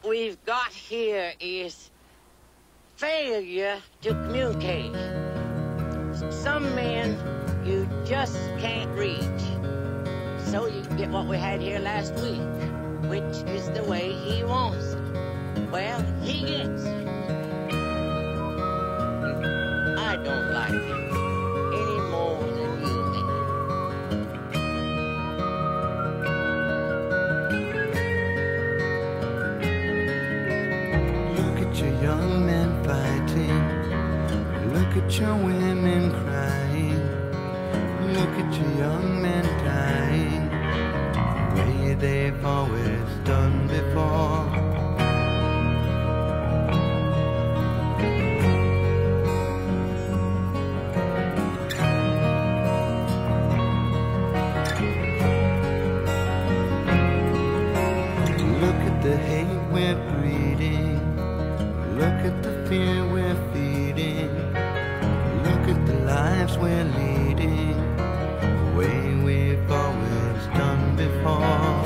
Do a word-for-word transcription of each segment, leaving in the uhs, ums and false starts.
we've got here is failure to communicate. Some men you just can't reach. So you get what we had here last week, which is the way he wants it. Well, he gets it. I don't like it any more than you do. Look at your young men fighting. Look at your women crying. Look at your young men dying the way they've always done before. Look at the hate we're breeding. Look at the fear we're feeding. Look at the lives we're leading the way we've always done before.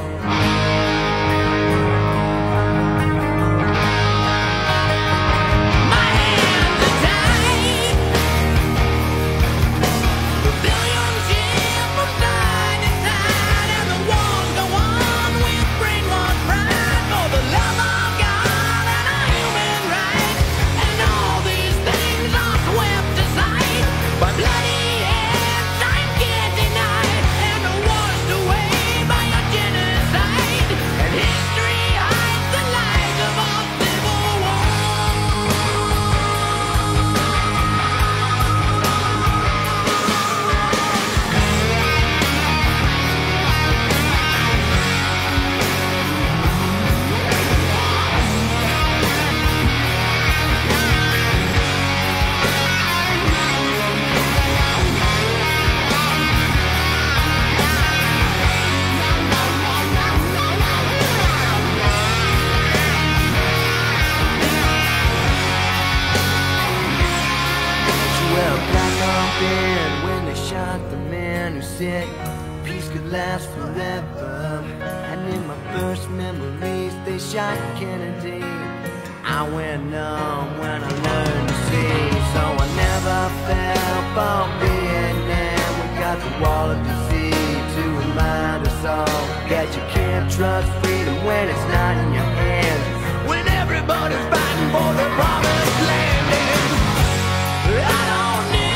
When they shot the man who said peace could last forever, and in my first memories they shot Kennedy. I went numb when I learned to see, so I never fell for Vietnam. We got the wall of disease to remind us all that you can't trust freedom when it's not in your hands, when everybody's fighting for the promised land. And I don't need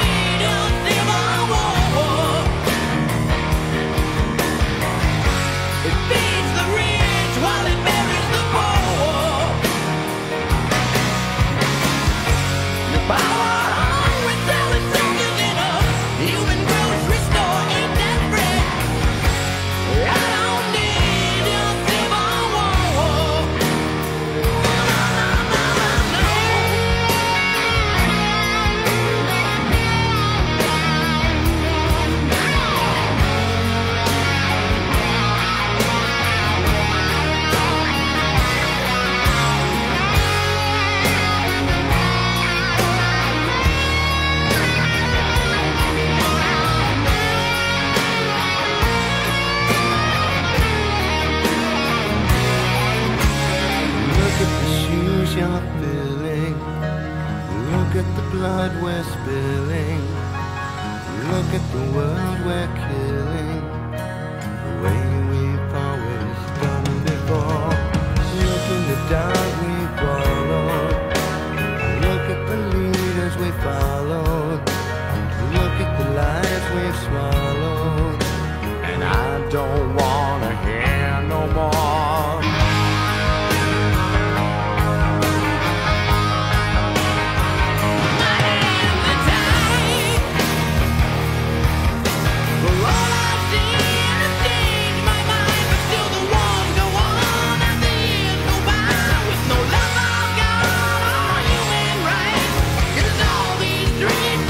you're feeling. Look at the blood we're spilling. Look at the world we're killing the way we've always done before. Look in the dark we followed. Look at the leaders we followed. Look at the lies we've swallowed. And I don't wanna hear no more.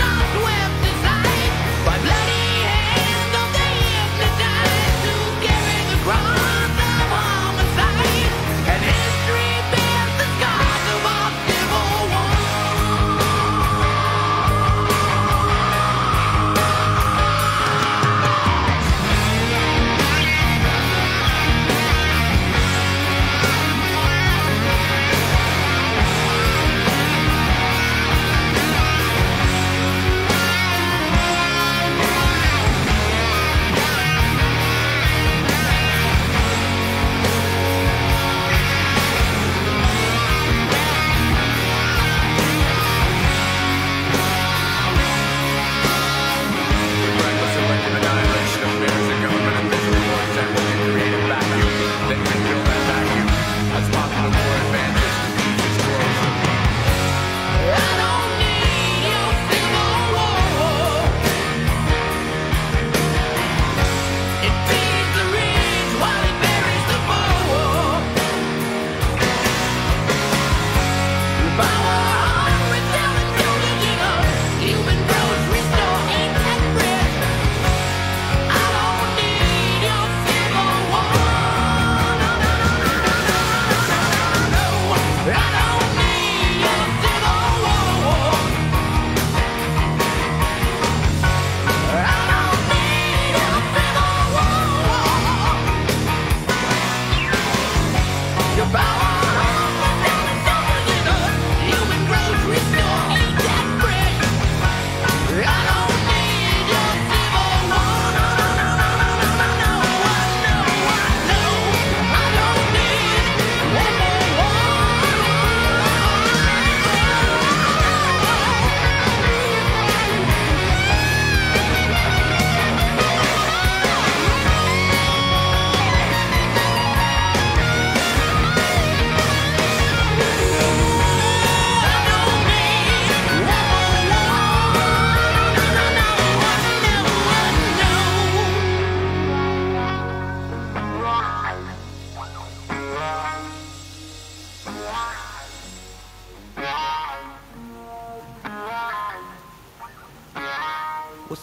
By bloody hands, don't they hypnotize to carry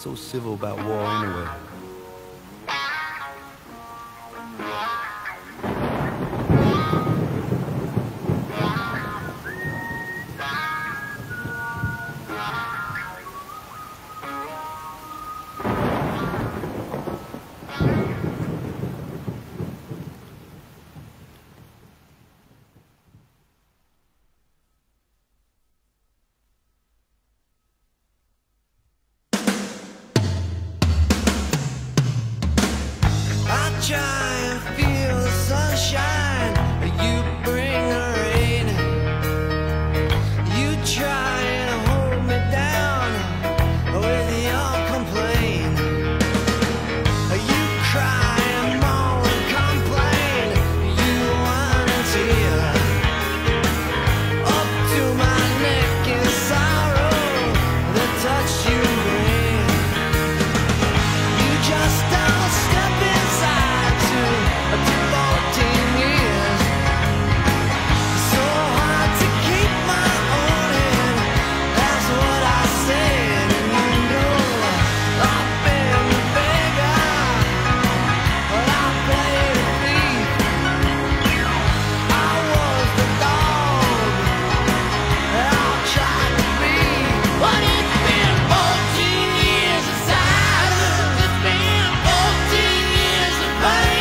so civil about war anyway? Try and feel the sunshine, you bring the rain. You try and hold me down with your complaint. You cry and moan and complain. You want a tear up to my neck in sorrow, the touch you bring. You just don't step inside fourteen years, so hard to keep my own hand. That's what I said, and you know I've been the beggar, but I played a thief. I was the dog that I tried to be, but it's been fourteen years of silence. It's been fourteen years of pain.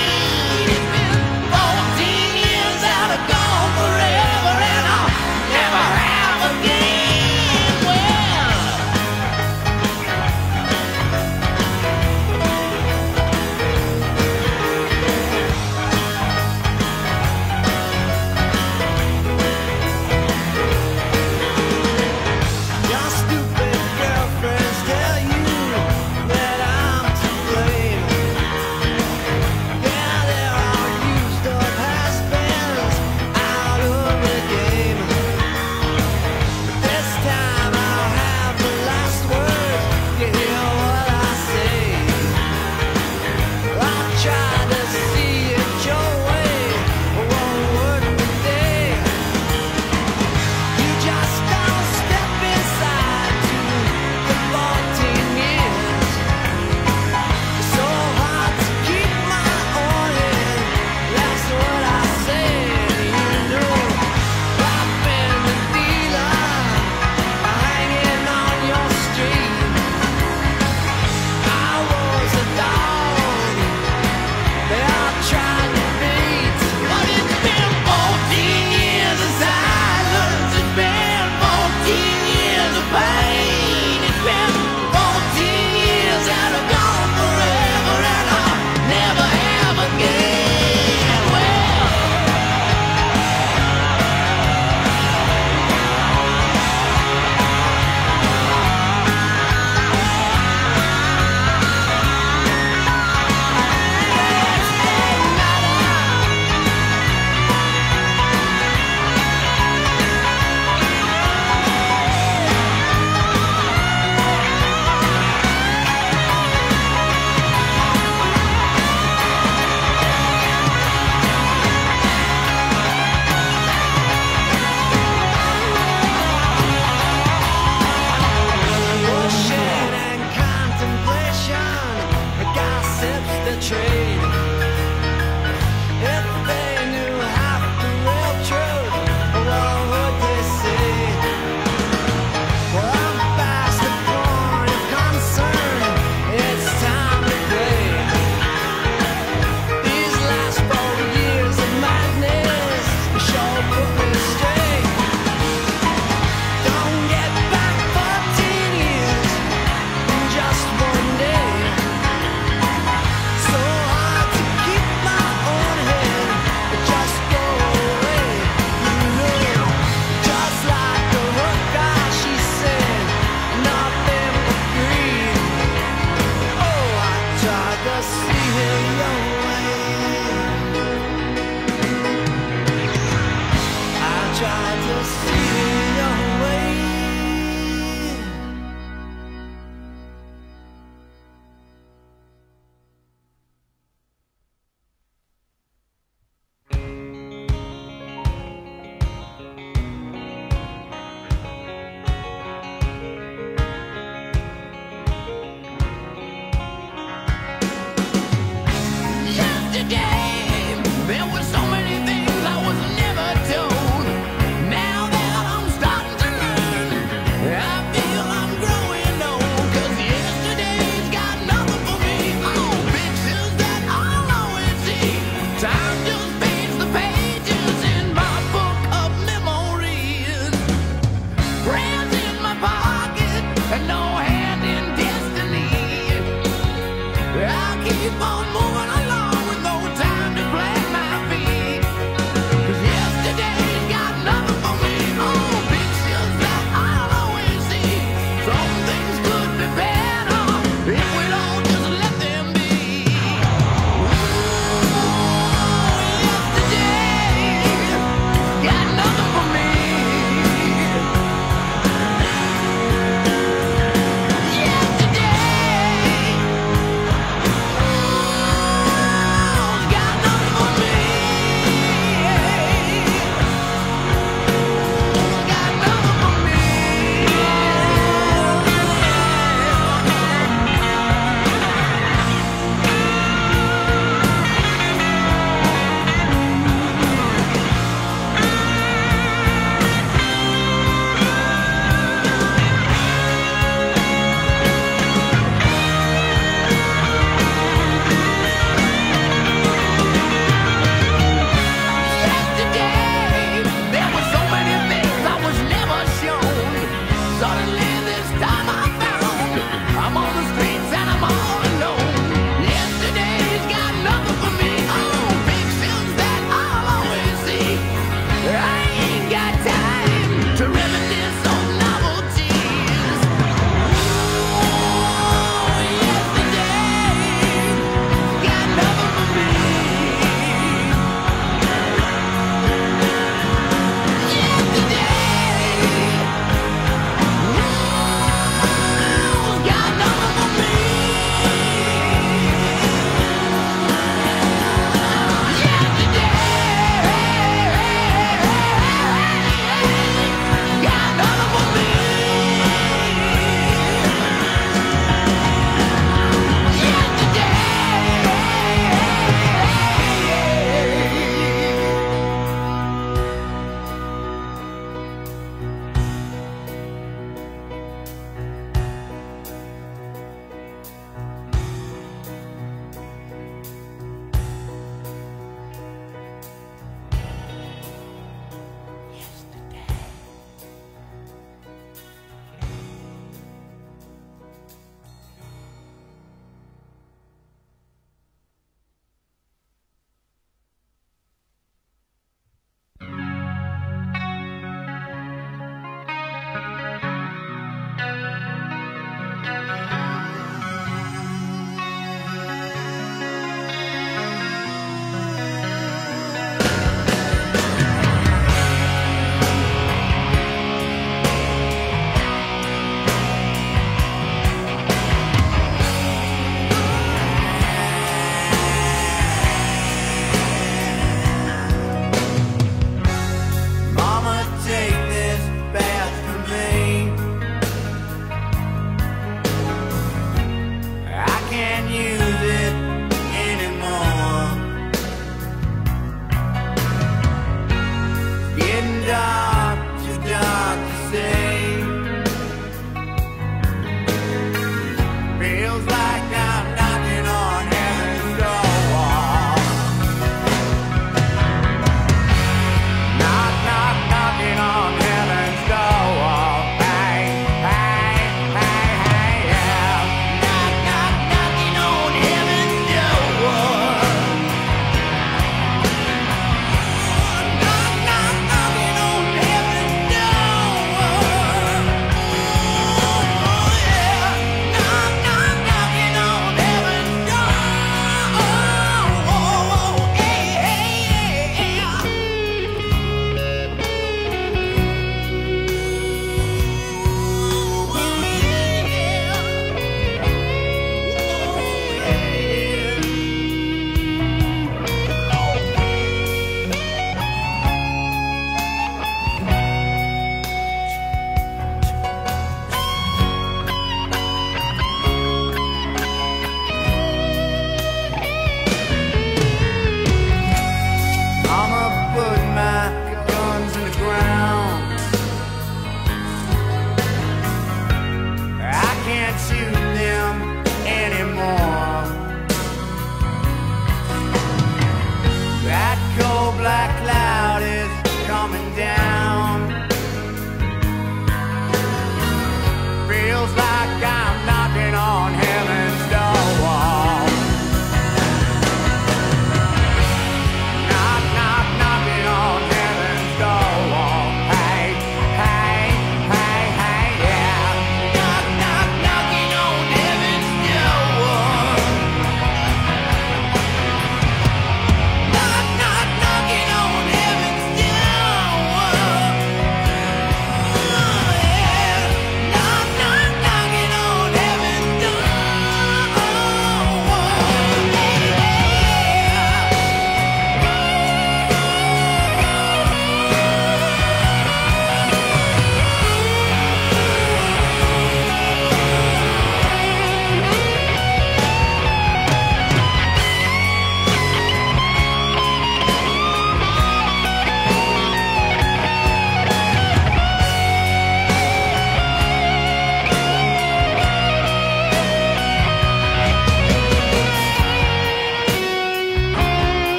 Yesterday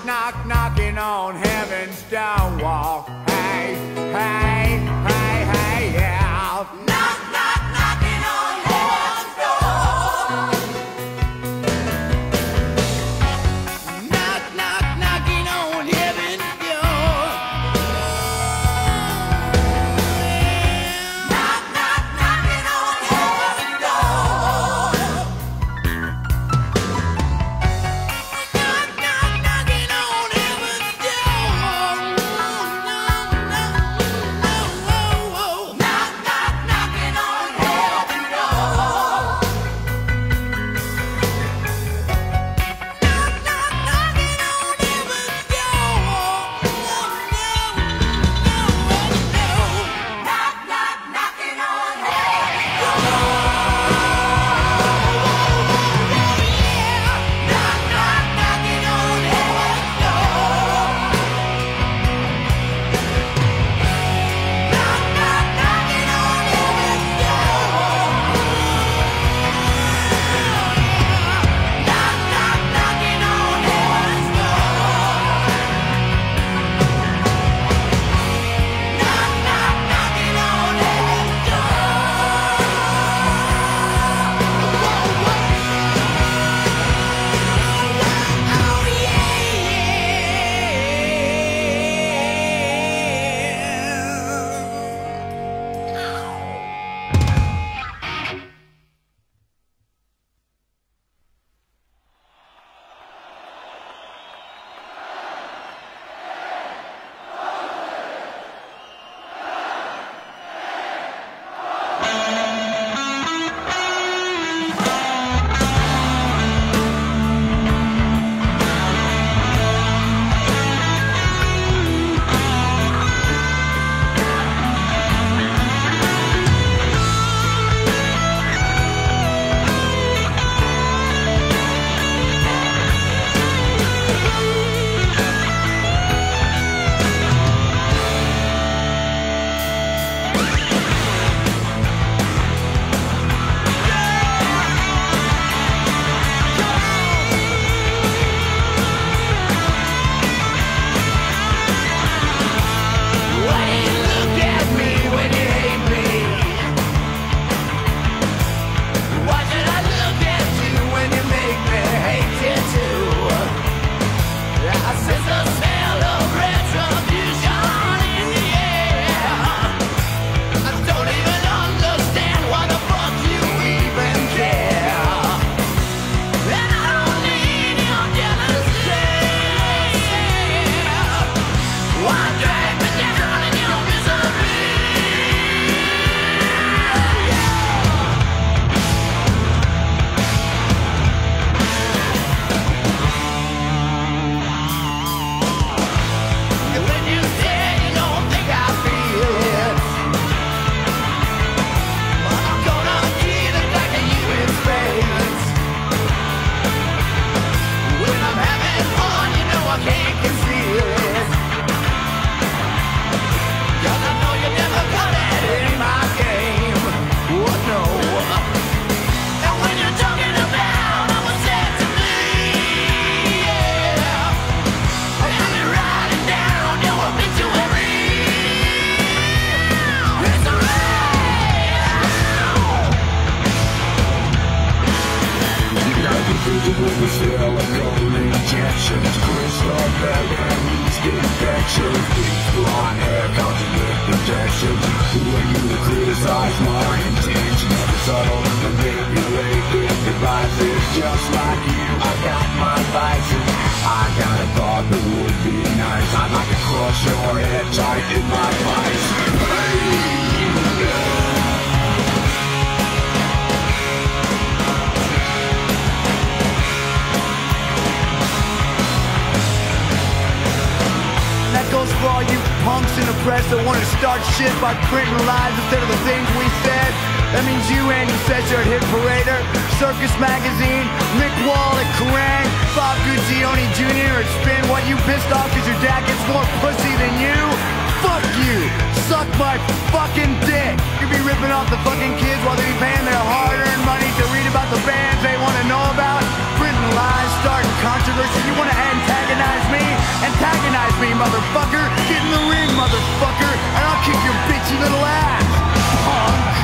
knock, knocking on heaven's door wall. Hey, hey, hey, hey, yeah. Knock, knock, knocking on heaven's door. Knock, knock, knocking on heaven's door. Knock, knock, knocking on heaven's door. Knock, knock, knocking on heaven's door. Knock, knock, knocking on heaven's door. Knock, knock, knocking on heaven's door. Knock, knock, knocking on heaven's door. Knock, knock, knocking on heaven's door. Knock, knock, knocking on heaven's door. Knock, knock, knocking on heaven's door. Knock, knock, knocking on heaven's door. Oh yeah. Why do you look at me when you hate me? Why should I look at you when you make me hate you too? I sense the smell of retribution in the air. I don't even understand why the fuck you even care. And I don't need your jealousy. Why drag me down in your misery? And when you say you don't think I feel it, but I'm gonna give it back to you in spades. When I'm having fun, you know I can't conceal it. 'Cause I know you never got it in my game. Oh no. And when you're talking about what was said to me, yeah, and you're writing down your obituary, it's Injections, crystal memories, infections, deep blonde hair, constant injections. Who are you to criticize my intentions? Subtle and manipulated devices, just like you. I got my vices. I got a thought that would be nice. I'd like to crush your head tight in my vice. Hey. That goes for all you punks in the press that want to start shit by printing lies instead of the things we said. That means you, Andy Sesser at Hit Parader, Circus Magazine, Mick Wall at Kerrang, Bob Guccione Junior at Spin. What, you pissed off because your dad gets more pussy than you? Fuck you! Suck my fucking dick! You be ripping off the fucking kids while they be paying their hard-earned money to read about the bands they want to know about, printing lies, starting controversy. You wanna antagonize me? Antagonize me, motherfucker. Get in the ring, motherfucker, and I'll kick your bitchy little ass, punk.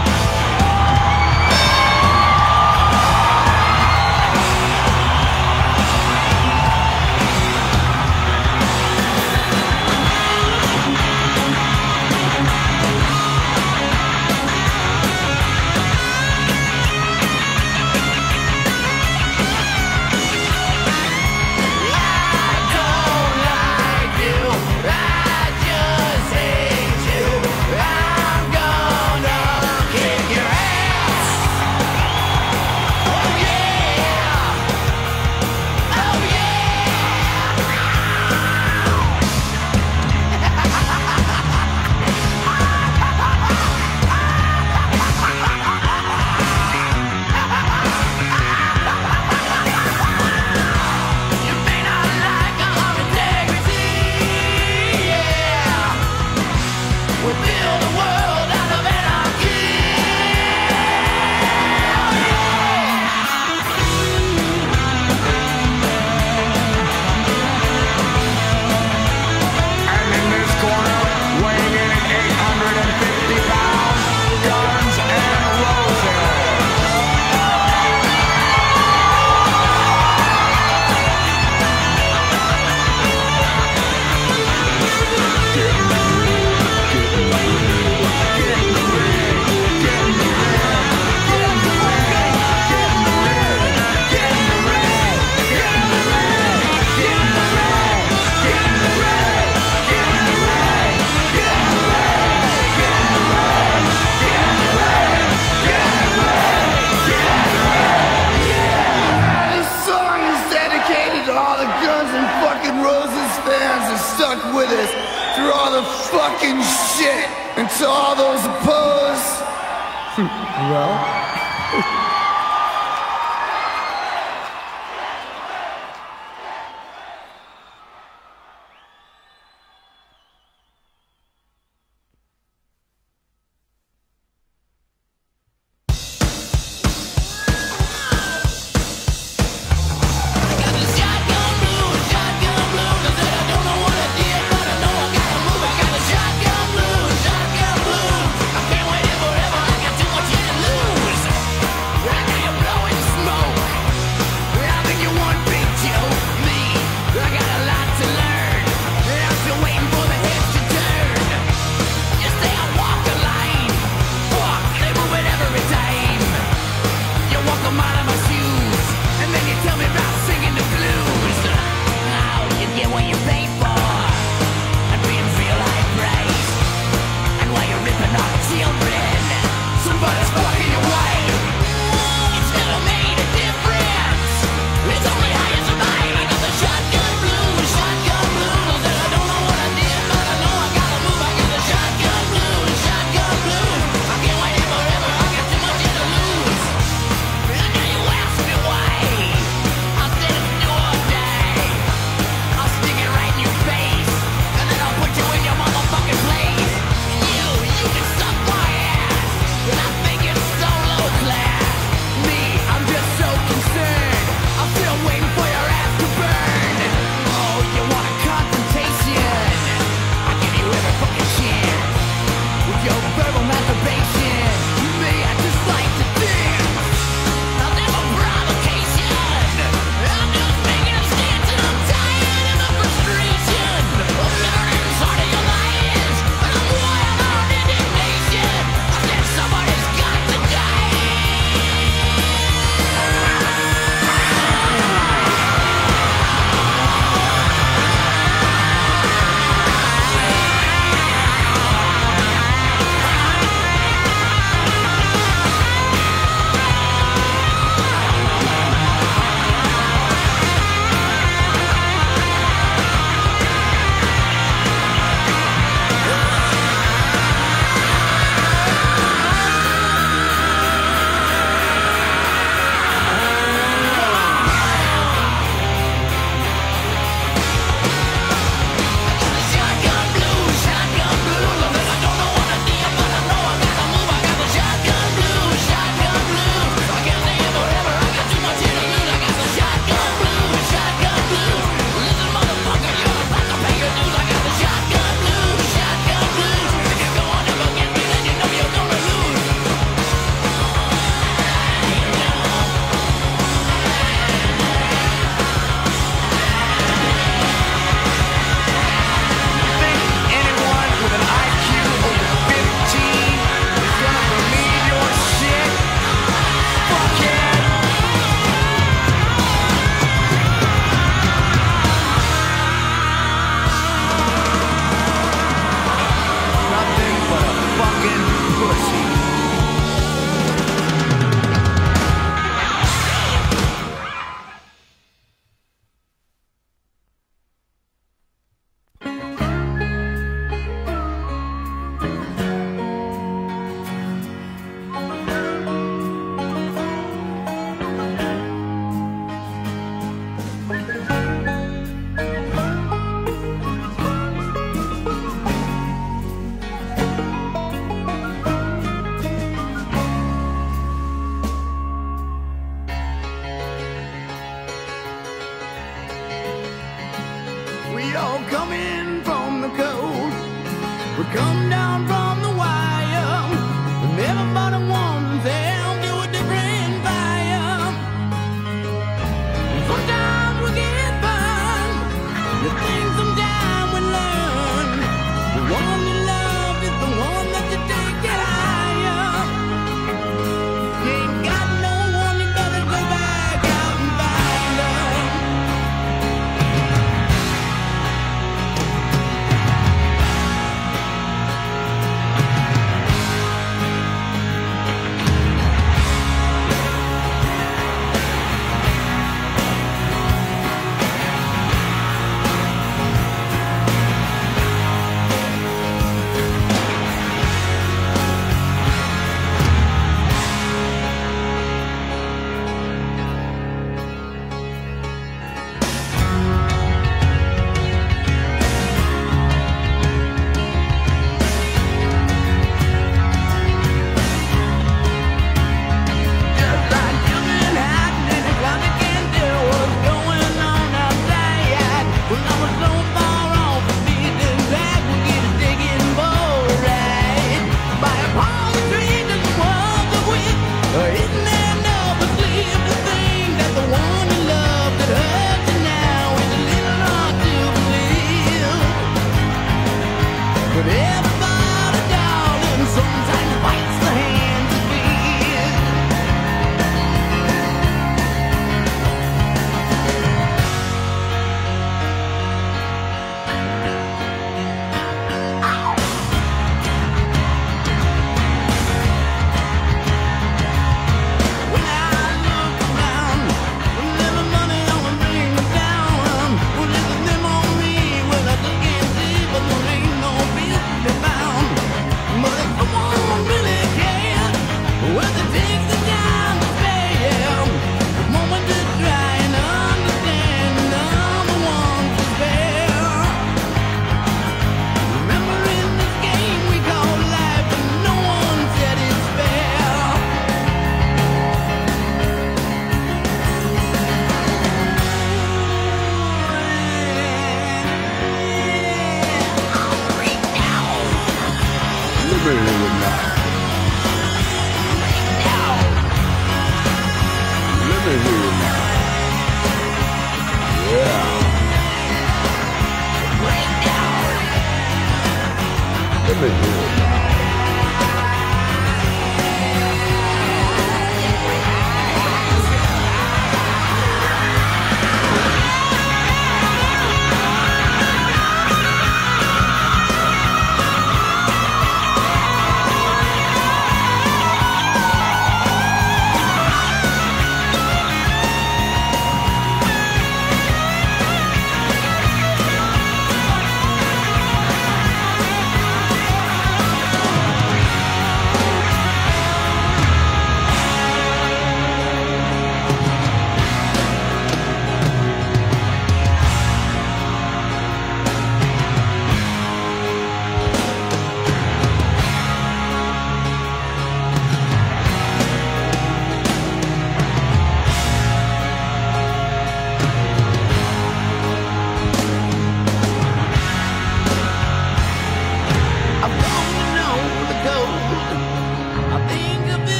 Stuck with us through all the fucking shit, and to all those opposed, well. all coming from the coast. We come down from the wire, and everybody wants them to a different fire. Sometimes we get burned, you think sometimes we learn. The one you love is the one that you take it higher. You ain't got no one, you better go back out and find them.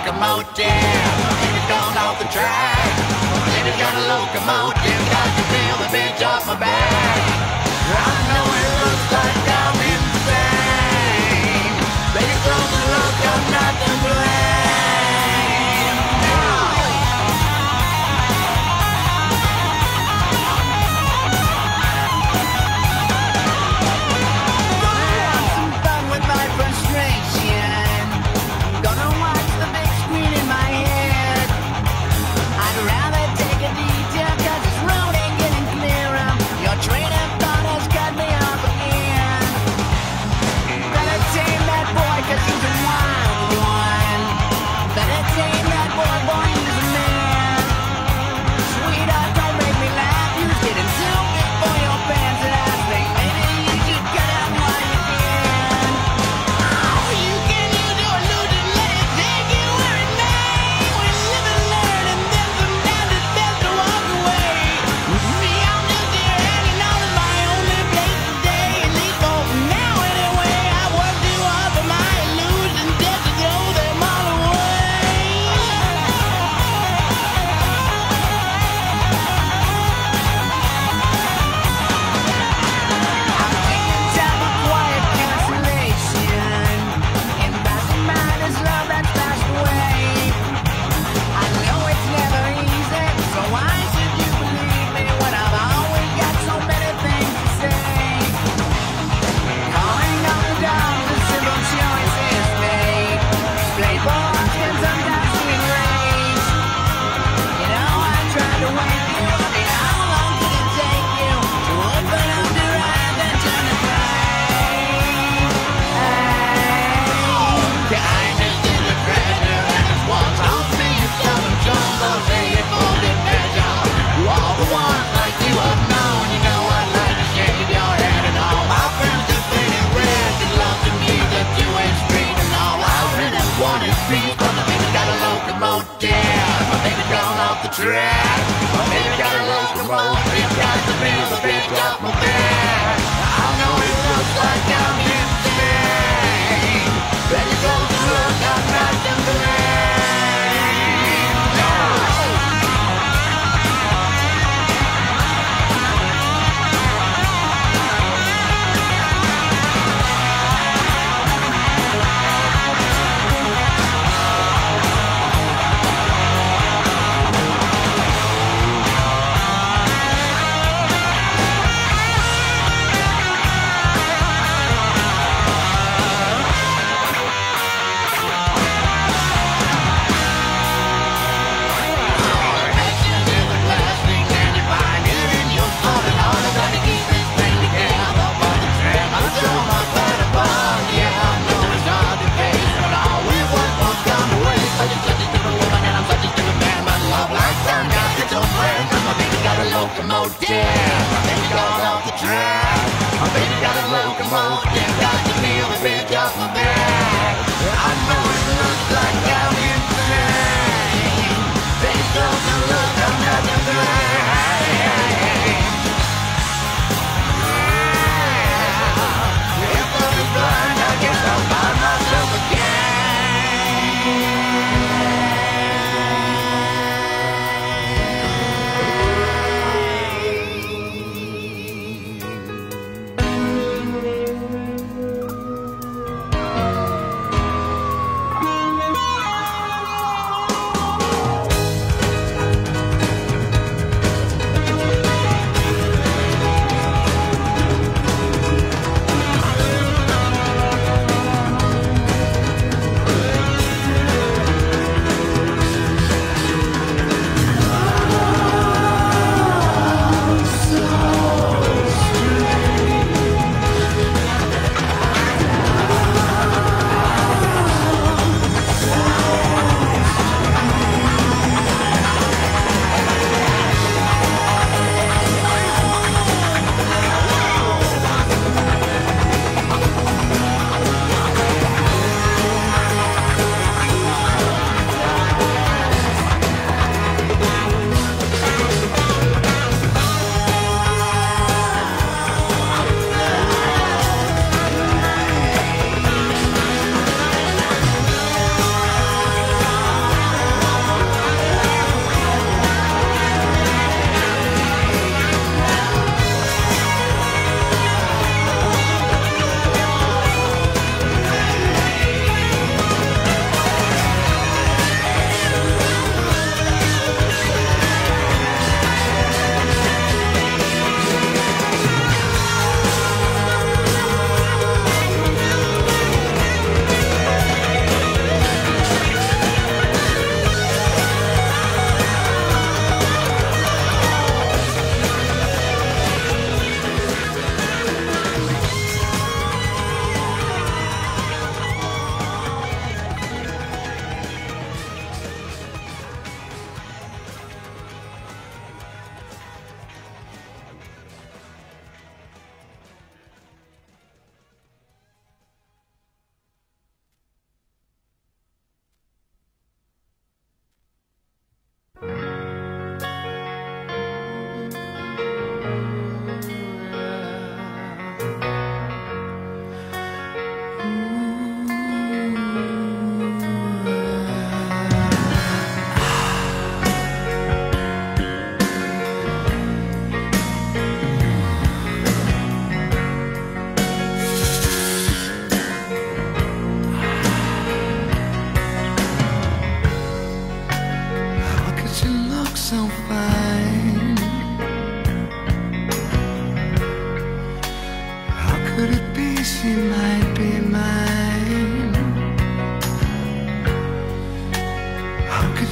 locomotive. Baby, gone off the track. Baby, got a locomotive. Got to feel the bitch off my back. I know it looks like I'm insane. Baby, close the look, I'm not to blame. Track. Baby, got a locomotive, got to feel the bitch off my back. I know it looks like I'm insane. Better go to look, I'm not to blame. No.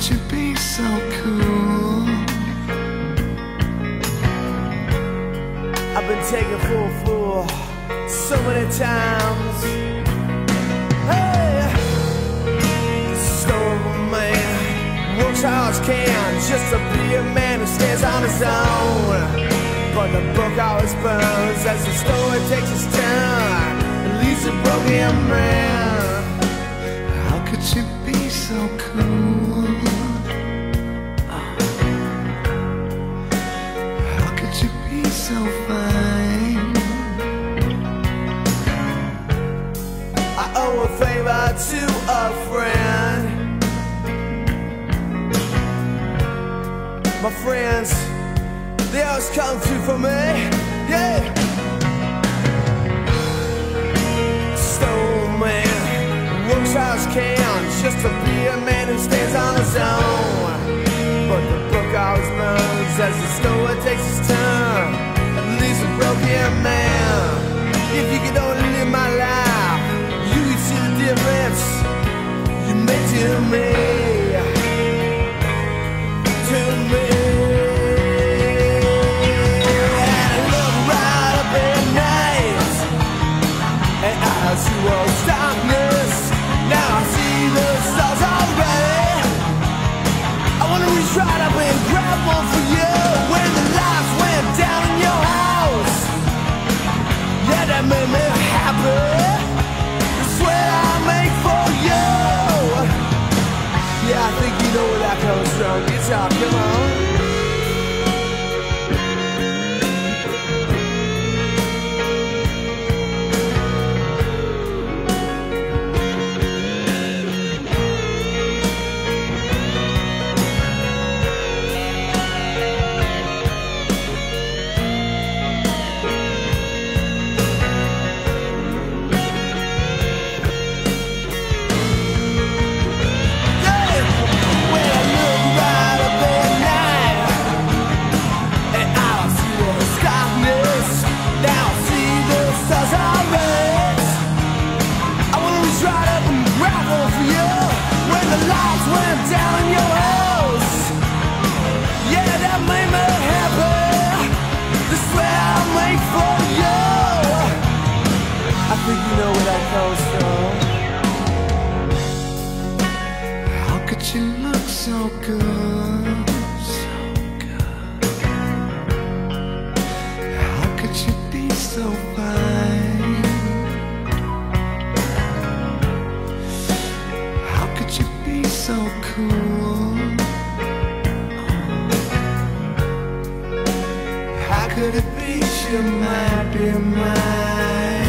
could you be so cool? I've been taken for a fool so many times. Hey, stone man works hard as can just to be a man who stands on his own. But the book always burns as the story takes its turn and leaves a broken man. How could you be so cool? Oh. How could you be so fine? I owe a favor to a friend. My friends, they always come through for me, yeah. Stone man works hard as can just to be a man who stands on his own. But the book always burns as the story takes its turn and leaves a broken man. If you could only live my life, you could see the difference you made to me, to me. I see was darkness, now I see the stars already. I wanna reach right up and grab one for you when the lights went down in your house. Yeah, that made me happy. The sweat I make for you. Yeah, I think you know where that comes from. Guitar, come on. So good, so good. How could you be so fine? How could you be so cool? How could it be you might be mine?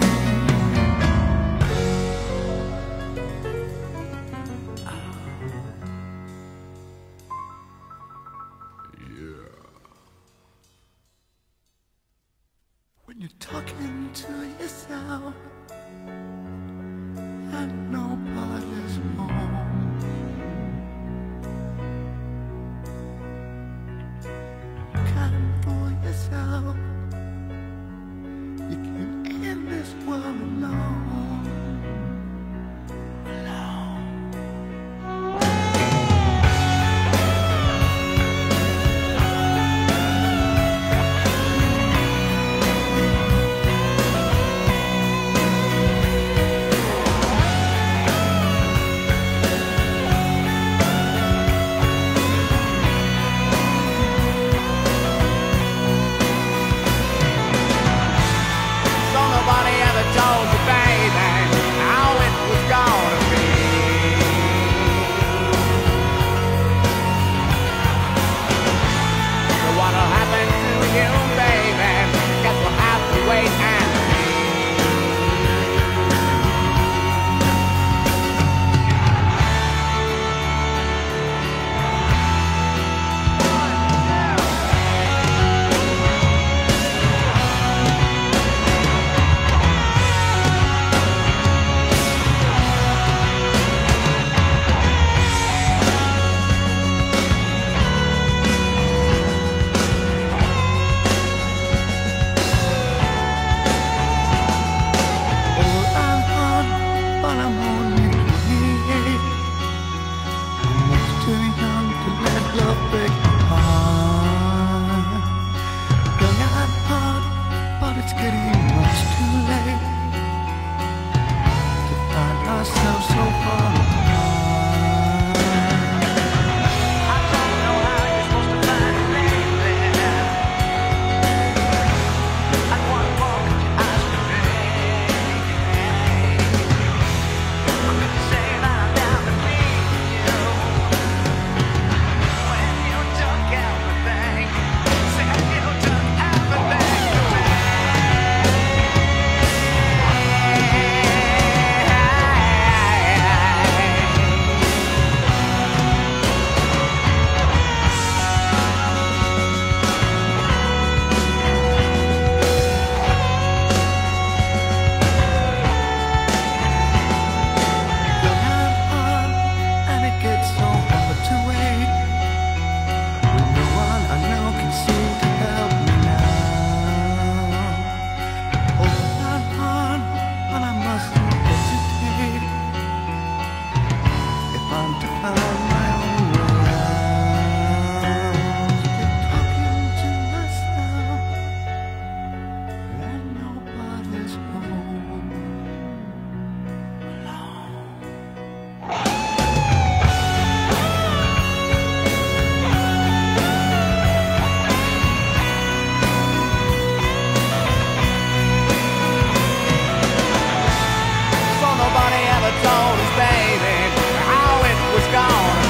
When you're talking to yourself and nobody's home, kind for yourself, you can't end this world alone, alone. trying to find my own way out. Talking to myself that nobody's home alone. So nobody ever told us, baby, how it was gonna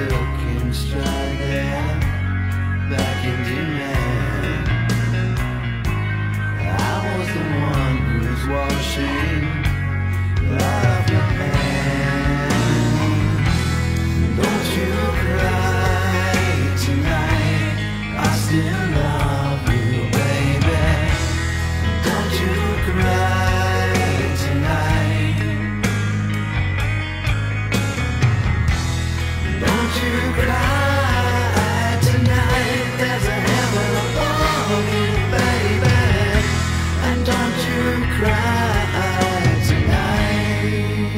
silk in stride there, back in demand. I was the one who's washing blood off your hand. Don't you cry tonight, I still love you, baby. Don't you cry tonight. Don't you cry tonight, there's a heaven above you, baby. And don't you cry tonight.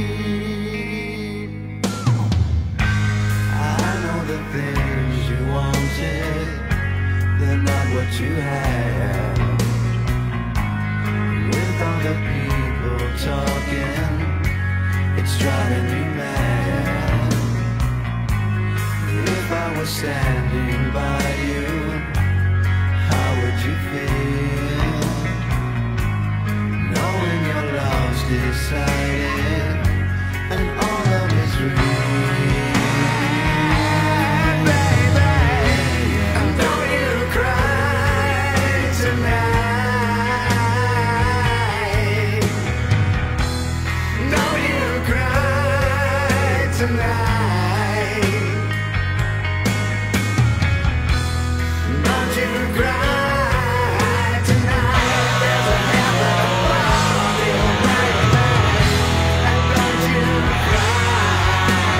I know the things you wanted, they're not what you have. With all the people talking, it's driving me mad. If I was standing by you, how would you feel? Knowing your love's decided and all love is real. Baby, and don't you cry tonight. Don't you cry tonight. Don't you cry tonight, there's a heaven above you, baby. And don't you cry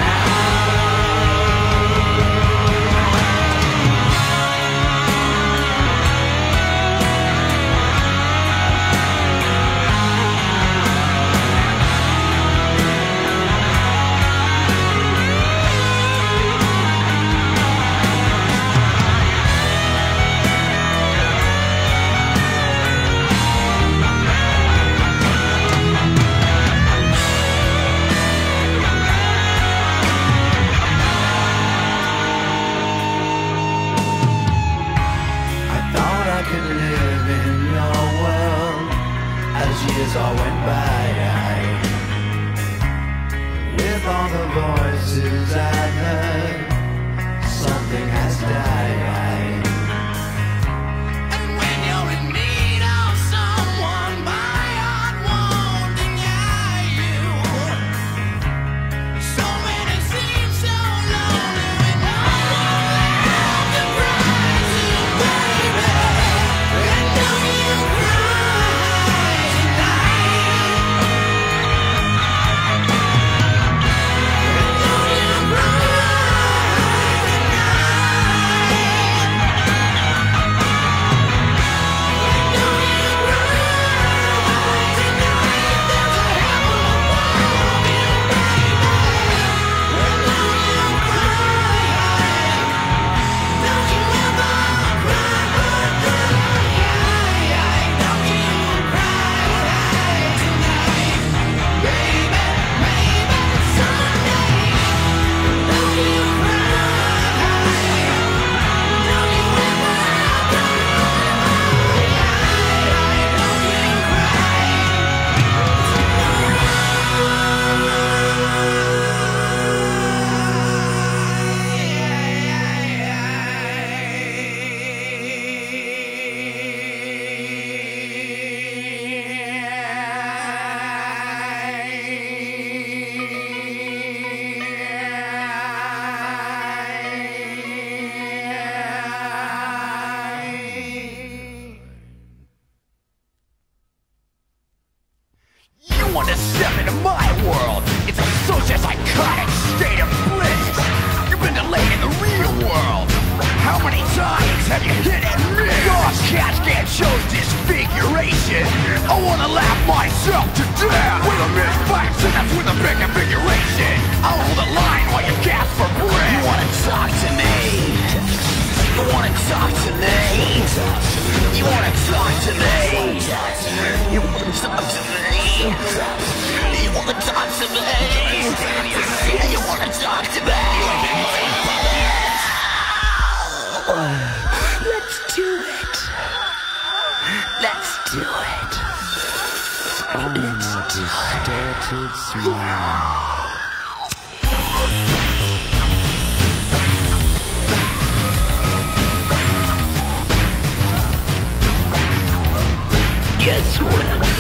I thought I could live in your world as years all went by. With all the voices I heard, something has died. And when you're in need of someone, my heart won't deny you. So many seem so lonely with no one left to cry to, baby. And don't you cry tonight. And don't you cry You want to step into my world? It's a socialist psychotic state of bliss. You've been delayed in the real world. How many times have you hit and missed? God's cascade shows disfiguration. I wanna laugh myself to death with a misfire sentence with a big configuration. I'll hold the line while you gasp for breath. You wanna talk to me? You wanna talk to me? You wanna talk to me? You wanna talk to me? You wanna talk to me? You wanna talk to me? Let's do it. Let's do it. I'm a distorted smile. you swim.